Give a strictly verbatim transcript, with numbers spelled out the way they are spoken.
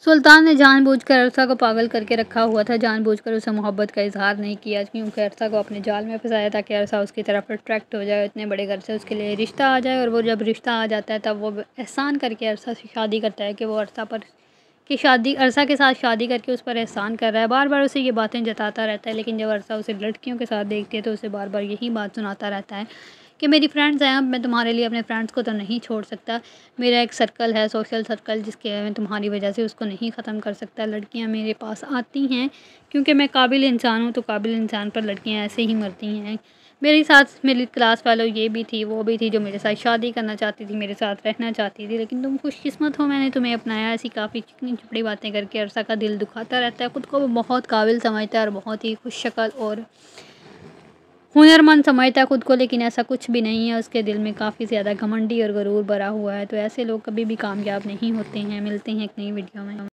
सुल्तान ने जानबूझकर अरसा को पागल करके रखा हुआ था, जानबूझकर उसे मोहब्बत का इजहार नहीं किया, क्योंकि अरसा को अपने जाल में फंसाया ताकि अरसा उसकी तरफ अट्रैक्ट हो जाए, इतने बड़े घर से उसके लिए रिश्ता आ जाए। और वो जब रिश्ता आ जाता है तब वो एहसान करके अरसा से शादी करता है कि वो अरसा पर कि शादी अरसा के साथ शादी करके उस पर एहसान कर रहा है। बार बार उसे ये बातें जताता रहता है, लेकिन जब अरसा उसे लड़कियों के साथ देखती है तो उसे बार बार यही बात सुनाता रहता है कि मेरी फ्रेंड्स हैं, अब मैं तुम्हारे लिए अपने फ्रेंड्स को तो नहीं छोड़ सकता। मेरा एक सर्कल है, सोशल सर्कल, जिसके मैं तुम्हारी वजह से उसको नहीं ख़त्म कर सकता। लड़कियां मेरे पास आती हैं क्योंकि मैं काबिल इंसान हूँ, तो काबिल इंसान पर लड़कियां ऐसे ही मरती हैं। मेरे साथ मेरी क्लास वालों ये भी थी, वो भी थी, जो मेरे साथ शादी करना चाहती थी, मेरे साथ रहना चाहती थी, लेकिन तुम खुशकिस्मत हो, मैंने तुम्हें अपनाया। ऐसी काफ़ी चिकनी चुपड़ी बातें करके अरसा का दिल दुखाता रहता है। ख़ुद को वो बहुत काबिल समझता है और बहुत ही खुश शक्ल और हुनरमंद समझता है खुद को, लेकिन ऐसा कुछ भी नहीं है। उसके दिल में काफ़ी ज़्यादा घमंडी और गरूर भरा हुआ है। तो ऐसे लोग कभी भी कामयाब नहीं होते हैं। मिलते हैं एक नई वीडियो में।